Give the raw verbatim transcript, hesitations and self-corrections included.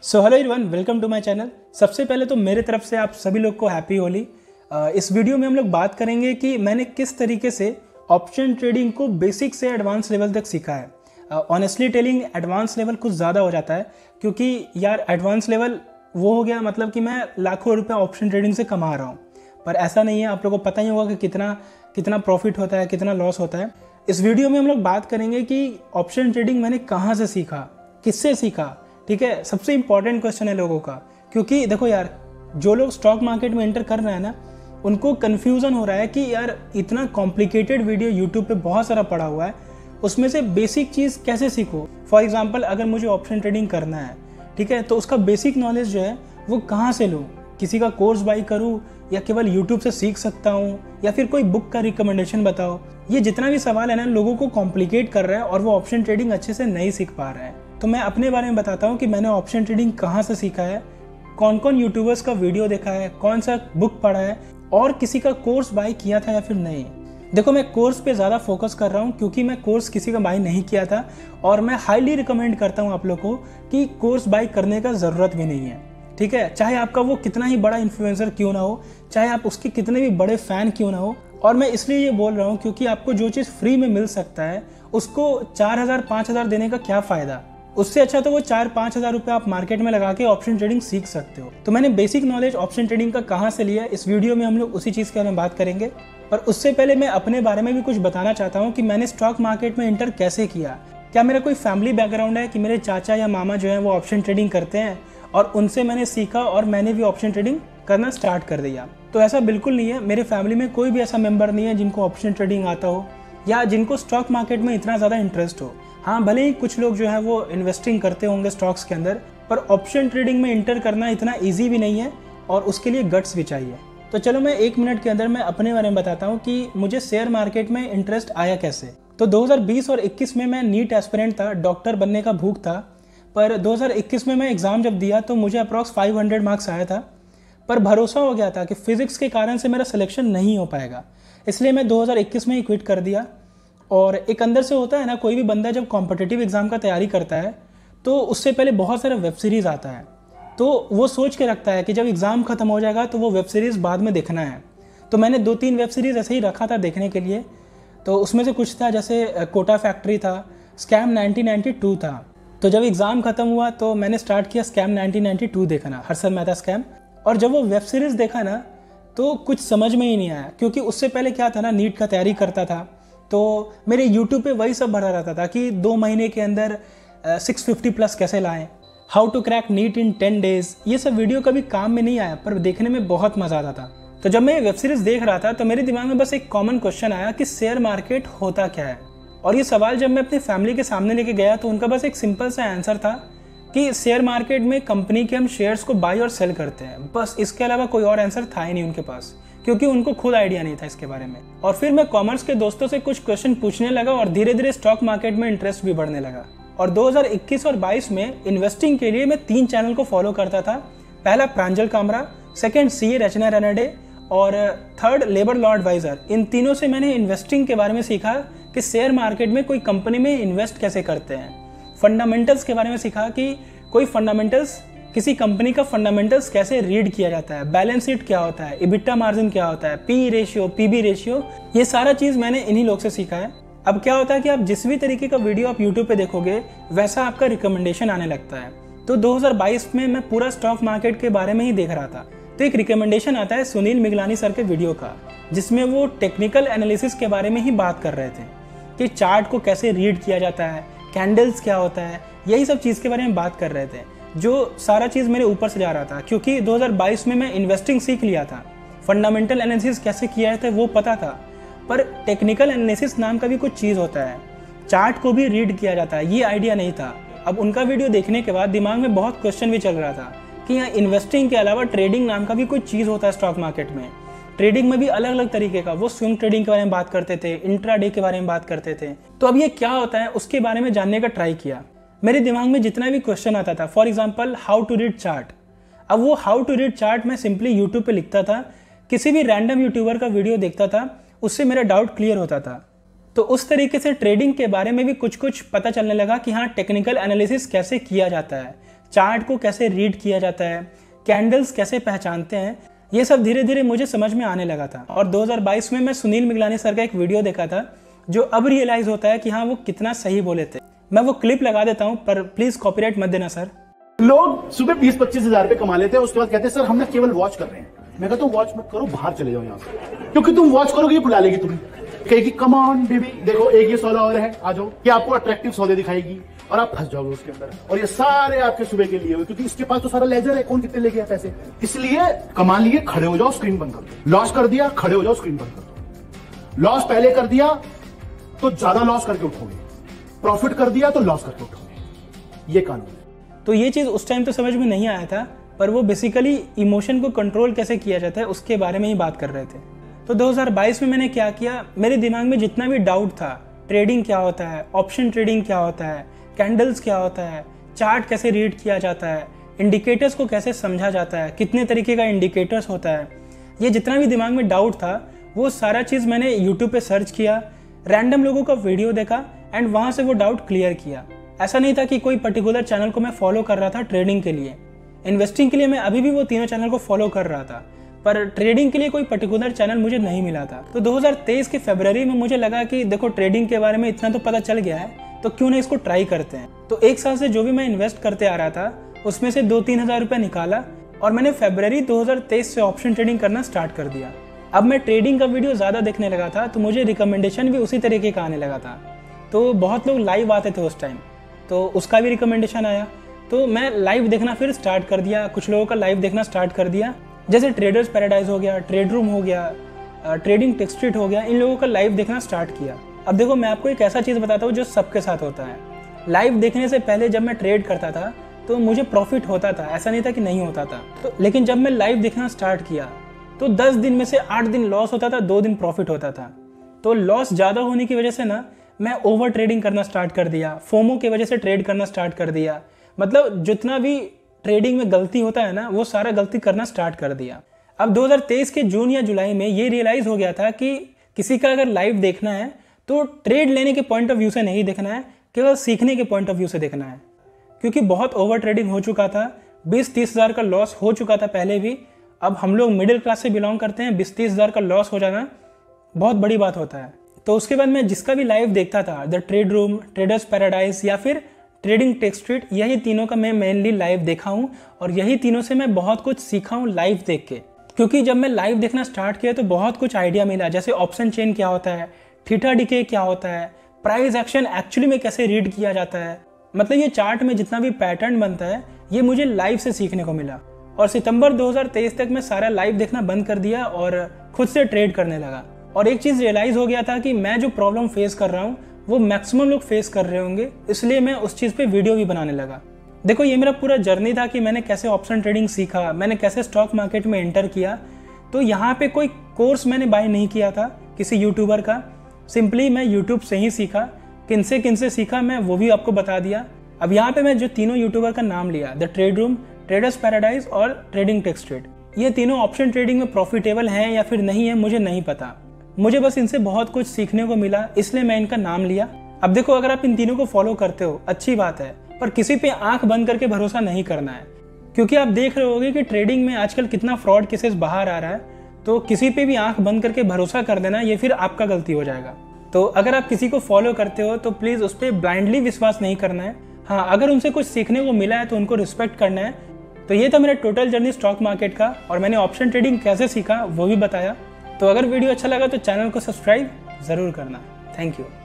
So hello everyone, welcome to my channel. सबसे पहले तो मेरे तरफ से आप सभी लोग को हैप्पी होली। इस वीडियो में हम लोग बात करेंगे कि मैंने किस तरीके से ऑप्शन ट्रेडिंग को बेसिक से एडवांस लेवल तक सीखा है। ऑनेस्टली टेलिंग, एडवांस लेवल कुछ ज़्यादा हो जाता है, क्योंकि यार एडवांस लेवल वो हो गया मतलब कि मैं लाखों रुपये ऑप्शन ट्रेडिंग से कमा रहा हूँ, पर ऐसा नहीं है। आप लोगों को पता ही होगा कि कितना कितना प्रॉफिट होता है, कितना लॉस होता है। इस वीडियो में हम लोग बात करेंगे कि ऑप्शन ट्रेडिंग मैंने कहाँ से सीखा, किससे सीखा। ठीक है, सबसे इंपॉर्टेंट क्वेश्चन है लोगों का, क्योंकि देखो यार, जो लोग स्टॉक मार्केट में एंटर कर रहे हैं ना, उनको कन्फ्यूज़न हो रहा है कि यार इतना कॉम्प्लिकेटेड वीडियो यूट्यूब पे बहुत सारा पड़ा हुआ है, उसमें से बेसिक चीज़ कैसे सीखो। फॉर एग्जांपल, अगर मुझे ऑप्शन ट्रेडिंग करना है, ठीक है, तो उसका बेसिक नॉलेज जो है वो कहाँ से लूँ, किसी का कोर्स बाई करूँ या केवल यूट्यूब से सीख सकता हूँ, या फिर कोई बुक का रिकमेंडेशन बताओ। ये जितना भी सवाल है ना, लोगों को कॉम्प्लिकेट कर रहा है और वो ऑप्शन ट्रेडिंग अच्छे से नहीं सीख पा रहे हैं। तो मैं अपने बारे में बताता हूँ कि मैंने ऑप्शन ट्रेडिंग कहाँ से सीखा है, कौन कौन यूट्यूबर्स का वीडियो देखा है, कौन सा बुक पढ़ा है, और किसी का कोर्स बाई किया था या फिर नहीं। देखो, मैं कोर्स पे ज़्यादा फोकस कर रहा हूँ, क्योंकि मैं कोर्स किसी का बाई नहीं किया था, और मैं हाईली रिकमेंड करता हूँ आप लोग को कि कोर्स बाई करने का ज़रूरत भी नहीं है। ठीक है, चाहे आपका वो कितना ही बड़ा इन्फ्लुएंसर क्यों ना हो, चाहे आप उसके कितने भी बड़े फ़ैन क्यों ना हो। और मैं इसलिए ये बोल रहा हूँ क्योंकि आपको जो चीज़ फ्री में मिल सकता है, उसको चार हज़ार पाँच हज़ार देने का क्या फ़ायदा। उससे अच्छा तो वो चार पाँच हज़ार रुपये आप मार्केट में लगा के ऑप्शन ट्रेडिंग सीख सकते हो। तो मैंने बेसिक नॉलेज ऑप्शन ट्रेडिंग का कहाँ से लिया, इस वीडियो में हम लोग उसी चीज़ के बारे में बात करेंगे। पर उससे पहले मैं अपने बारे में भी कुछ बताना चाहता हूँ कि मैंने स्टॉक मार्केट में इंटर कैसे किया। क्या मेरा कोई फैमिली बैकग्राउंड है कि मेरे चाचा या मामा जो है वो ऑप्शन ट्रेडिंग करते हैं और उनसे मैंने सीखा और मैंने भी ऑप्शन ट्रेडिंग करना स्टार्ट कर दिया? तो ऐसा बिल्कुल नहीं है। मेरे फैमिली में कोई भी ऐसा मेंबर नहीं है जिनको ऑप्शन ट्रेडिंग आता हो या जिनको स्टॉक मार्केट में इतना ज़्यादा इंटरेस्ट हो। हाँ, भले ही कुछ लोग जो है वो इन्वेस्टिंग करते होंगे स्टॉक्स के अंदर, पर ऑप्शन ट्रेडिंग में इंटर करना इतना ईजी भी नहीं है और उसके लिए गट्स भी चाहिए। तो चलो मैं एक मिनट के अंदर मैं अपने बारे में बताता हूँ कि मुझे शेयर मार्केट में इंटरेस्ट आया कैसे। तो दो हज़ार बीस और इक्कीस में मैं नीट एस्पिरेंट था, डॉक्टर बनने का भूख था। पर दो हज़ार इक्कीस में मैं एग्ज़ाम जब दिया तो मुझे अप्रॉक्स पाँच सौ मार्क्स आया था, पर भरोसा हो गया था कि फिजिक्स के कारण से मेरा सिलेक्शन नहीं हो पाएगा, इसलिए मैं दो हज़ार इक्कीस में ही क्विट कर दिया। और एक अंदर से होता है ना, कोई भी बंदा जब कॉम्पिटिटिव एग्ज़ाम का तैयारी करता है तो उससे पहले बहुत सारा वेब सीरीज़ आता है, तो वो सोच के रखता है कि जब एग्ज़ाम ख़त्म हो जाएगा तो वो वेब सीरीज़ बाद में देखना है। तो मैंने दो तीन वेब सीरीज़ ऐसे ही रखा था देखने के लिए। तो उसमें से कुछ था, जैसे कोटा फैक्ट्री था, स्कैम नाइनटीन नाइंटी टू था। तो जब एग्ज़ाम ख़त्म हुआ तो मैंने स्टार्ट किया स्कैम नाइनटीन नाइंटी टू देखना, हर्षद मेहता स्कैम। और जब वो वेब सीरीज़ देखा ना तो कुछ समझ में ही नहीं आया, क्योंकि उससे पहले क्या था ना, नीट का तैयारी करता था, तो मेरे यूट्यूब पे वही सब भरा रहता था कि दो महीने के अंदर सिक्स फिफ्टी प्लस कैसे लाएं, how to crack NEET in ten days. ये सब वीडियो कभी काम में नहीं आया, पर देखने में बहुत मज़ा आता था। तो जब मैं ये वेब सीरीज़ देख रहा था तो मेरे दिमाग में बस एक कॉमन क्वेश्चन आया कि शेयर मार्केट होता क्या है। और ये सवाल जब मैं अपनी फैमिली के सामने लेके गया तो उनका बस एक सिंपल सा आंसर था कि शेयर मार्केट में कंपनी के हम शेयर्स को बाई और सेल करते हैं, बस। इसके अलावा कोई और आंसर था ही नहीं उनके पास, क्योंकि उनको खुद आइडिया नहीं था इसके बारे में। और फिर मैं कॉमर्स के दोस्तों से कुछ क्वेश्चन पूछने लगा और धीरे धीरे स्टॉक मार्केट में इंटरेस्ट भी बढ़ने लगा। और दो हज़ार इक्कीस और बाईस में इन्वेस्टिंग के लिए मैं तीन चैनल को फॉलो करता था। पहला प्रांजल कामरा, सेकंड सी ए रचना रनडे, और थर्ड लेबर लॉ एडवाइजर। इन तीनों से मैंने इन्वेस्टिंग के बारे में सीखा कि शेयर मार्केट में कोई कंपनी में इन्वेस्ट कैसे करते हैं। फंडामेंटल्स के बारे में सीखा कि कोई फंडामेंटल्स, किसी कंपनी का फंडामेंटल्स कैसे रीड किया जाता है, बैलेंस शीट क्या होता है, इबिटा मार्जिन क्या होता है, पी रेशियो, पीबी रेशियो, ये सारा चीज़ मैंने इन्हीं लोग से सीखा है। अब क्या होता है कि आप जिस भी तरीके का वीडियो आप यूट्यूब पे देखोगे वैसा आपका रिकमेंडेशन आने लगता है। तो दो हज़ार बाईस में मैं पूरा स्टॉक मार्केट के बारे में ही देख रहा था, तो एक रिकमेंडेशन आता है सुनील मिगलानी सर के वीडियो का, जिसमें वो टेक्निकल एनालिसिस के बारे में ही बात कर रहे थे कि चार्ट को कैसे रीड किया जाता है, कैंडल्स क्या होता है, यही सब चीज़ के बारे में बात कर रहे थे। जो सारा चीज़ मेरे ऊपर से जा रहा था, क्योंकि दो हज़ार बाईस में मैं इन्वेस्टिंग सीख लिया था, फंडामेंटल एनालिसिस कैसे किया जाता है वो पता था, पर टेक्निकल एनालिसिस नाम का भी कुछ चीज़ होता है, चार्ट को भी रीड किया जाता है, ये आइडिया नहीं था। अब उनका वीडियो देखने के बाद दिमाग में बहुत क्वेश्चन भी चल रहा था कि यहाँ इन्वेस्टिंग के अलावा ट्रेडिंग नाम का भी कोई चीज़ होता है स्टॉक मार्केट में। ट्रेडिंग में भी अलग अलग तरीके का, वो स्विंग ट्रेडिंग के बारे में बात करते थे, इंट्राडे के बारे में बात करते थे। तो अब ये क्या होता है उसके बारे में जानने का ट्राई किया। मेरे दिमाग में जितना भी क्वेश्चन आता था, for example how to read chart, अब वो हाउ टू रीड चार्ट मैं सिंपली यूट्यूब पे लिखता था, किसी भी रैंडम यूट्यूबर का वीडियो देखता था, उससे मेरा डाउट क्लियर होता था। तो उस तरीके से ट्रेडिंग के बारे में भी कुछ कुछ पता चलने लगा कि हाँ, टेक्निकल एनालिसिस कैसे किया जाता है, चार्ट को कैसे रीड किया जाता है, कैंडल्स कैसे पहचानते हैं, ये सब धीरे धीरे मुझे समझ में आने लगा था। और दो हज़ार बाईस में मैं सुनील मिगलानी सर का एक वीडियो देखा था जो अब रियलाइज होता है कि हाँ वो कितना सही बोले थे। मैं वो क्लिप लगा देता हूँ, पर प्लीज कॉपीराइट मत देना सर। लोग सुबह बीस पच्चीस हजार रुपए कमा लेते हैं, उसके बाद कहते हैं सर हमने केवल वॉच कर रहे हैं। मैं कहता हूँ वॉच मत करो, बाहर चले जाओ यहाँ से, क्योंकि तुम वॉच करोगे ये बुला लेगी तुम्हें, कहेगी कम ऑन बेबी, देखो एक ये सौदा और है, आ जाओ, ये आपको अट्रैक्टिव सौदे दिखाएगी और आप फंस जाओगे उसके अंदर। और ये सारे आपके सुबह के लिए हुए, क्योंकि इसके पास तो सारा लेजर है, कौन कितने ले गया पैसे। इसलिए कमा लिए, खड़े हो जाओ, स्क्रीन बंद कर दो। लॉस कर दिया, खड़े हो जाओ, स्क्रीन बंद कर दो। लॉस पहले कर दिया तो ज्यादा लॉस करके उठोगे, प्रॉफिट कर दिया तो लॉस करके उठोगे, ये कानून है। तो ये चीज उस टाइम तो समझ में नहीं आया था, पर वो बेसिकली इमोशन को कंट्रोल कैसे किया जाता है उसके बारे में ही बात कर रहे थे। तो दो हज़ार बाईस में मैंने क्या किया, मेरे दिमाग में जितना भी डाउट था, ट्रेडिंग क्या होता है, ऑप्शन ट्रेडिंग क्या होता है, कैंडल्स क्या होता है, चार्ट कैसे रीड किया जाता है, इंडिकेटर्स को कैसे समझा जाता है, कितने तरीके का इंडिकेटर्स होता है, ये जितना भी दिमाग में डाउट था वो सारा चीज़ मैंने यूट्यूब पे सर्च किया, रैंडम लोगों का वीडियो देखा एंड वहाँ से वो डाउट क्लियर किया। ऐसा नहीं था कि कोई पर्टिकुलर चैनल को मैं फॉलो कर रहा था ट्रेडिंग के लिए, इन्वेस्टिंग के लिए मैं अभी भी वो तीनों चैनल को फॉलो कर रहा था, पर ट्रेडिंग के लिए कोई पर्टिकुलर चैनल मुझे नहीं मिला था। तो दो हज़ार तेईस के फरवरी में मुझे लगा कि देखो ट्रेडिंग के बारे में इतना तो पता चल गया है, तो क्यों ना इसको ट्राई करते हैं। तो एक साल से जो भी मैं इन्वेस्ट करते आ रहा था उसमें से दो तीन हजार रुपये निकाला और मैंने फरवरी दो हज़ार तेईस से ऑप्शन ट्रेडिंग करना स्टार्ट कर दिया। अब मैं ट्रेडिंग का वीडियो ज़्यादा देखने लगा था तो मुझे रिकमेंडेशन भी उसी तरीके का आने लगा था। तो बहुत लोग लाइव आते थे उस टाइम, तो उसका भी रिकमेंडेशन आया, तो मैं लाइव देखना फिर स्टार्ट कर दिया। कुछ लोगों का लाइव देखना स्टार्ट कर दिया, जैसे ट्रेडर्स पैराडाइज हो गया, ट्रेड रूम हो गया, ट्रेडिंग टेक स्ट्रीट हो गया, इन लोगों का लाइव देखना स्टार्ट किया। अब देखो मैं आपको एक ऐसा चीज़ बताता हूँ जो सबके साथ होता है। लाइव देखने से पहले जब मैं ट्रेड करता था तो मुझे प्रॉफिट होता था, ऐसा नहीं था कि नहीं होता था। तो लेकिन जब मैं लाइव देखना स्टार्ट किया तो दस दिन में से आठ दिन लॉस होता था, दो दिन प्रॉफिट होता था। तो लॉस ज़्यादा होने की वजह से ना मैं ओवर ट्रेडिंग करना स्टार्ट कर दिया, फोमो की वजह से ट्रेड करना स्टार्ट कर दिया। मतलब जितना भी ट्रेडिंग में गलती होता है ना वो सारा गलती करना स्टार्ट कर दिया। अब दो हज़ार तेईस के जून या जुलाई में ये रियलाइज़ हो गया था कि किसी का अगर लाइव देखना है तो ट्रेड लेने के पॉइंट ऑफ व्यू से नहीं देखना है, केवल सीखने के पॉइंट ऑफ व्यू से देखना है। क्योंकि बहुत ओवर ट्रेडिंग हो चुका था, बीस तीस हज़ार का लॉस हो चुका था पहले भी। अब हम लोग मिडिल क्लास से बिलोंग करते हैं, बीस तीस हज़ार का लॉस हो जाना बहुत बड़ी बात होता है। तो उसके बाद मैं जिसका भी लाइव देखता था, the trade room, traders paradise या फिर ट्रेडिंग टेक स्ट्रीट, यही तीनों का मैं मेनली लाइव देखा हूँ और यही तीनों से मैं बहुत कुछ सीखा हूँ लाइव देख के। क्योंकि जब मैं लाइव देखना स्टार्ट किया तो बहुत कुछ आइडिया मिला, जैसे ऑप्शन चेन क्या होता है, थीटा डीके क्या होता है, प्राइस एक्शन एक्चुअली में कैसे रीड किया जाता है। मतलब ये चार्ट में जितना भी पैटर्न बनता है ये मुझे लाइव से सीखने को मिला। और सितंबर दो हज़ार तेईस तक मैं सारा लाइव देखना बंद कर दिया और खुद से ट्रेड करने लगा। और एक चीज़ रियलाइज़ हो गया था कि मैं जो प्रॉब्लम फेस कर रहा हूँ वो मैक्सिमम लोग फेस कर रहे होंगे, इसलिए मैं उस चीज़ पे वीडियो भी बनाने लगा। देखो ये मेरा पूरा जर्नी था कि मैंने कैसे ऑप्शन ट्रेडिंग सीखा, मैंने कैसे स्टॉक मार्केट में एंटर किया। तो यहाँ पे कोई कोर्स मैंने बाय नहीं किया था किसी यूट्यूबर का, सिंपली मैं यूट्यूब से ही सीखा। किन से किन से सीखा मैं वो भी आपको बता दिया। अब यहाँ पे मैं जो तीनों यूट्यूबर का नाम लिया, the trade room, traders paradise और ट्रेडिंग टेक स्ट्रीट, ये तीनों ऑप्शन ट्रेडिंग में प्रॉफिटेबल हैं या फिर नहीं है मुझे नहीं पता। मुझे बस इनसे बहुत कुछ सीखने को मिला, इसलिए मैं इनका नाम लिया। अब देखो अगर आप इन तीनों को फॉलो करते हो अच्छी बात है, पर किसी पे आंख बंद करके भरोसा नहीं करना है। क्योंकि आप देख रहे होगे कि ट्रेडिंग में आजकल कितना फ्रॉड केसेस बाहर आ रहा है, तो किसी पे भी आंख बंद करके भरोसा कर देना ये फिर आपका गलती हो जाएगा। तो अगर आप किसी को फॉलो करते हो तो प्लीज़ उस पर ब्लाइंडली विश्वास नहीं करना है। हाँ, अगर उनसे कुछ सीखने को मिला है तो उनको रिस्पेक्ट करना है। तो ये था मेरा टोटल जर्नी स्टॉक मार्केट का, और मैंने ऑप्शन ट्रेडिंग कैसे सीखा वो भी बताया। तो अगर वीडियो अच्छा लगा तो चैनल को सब्सक्राइब ज़रूर करना। Thank you.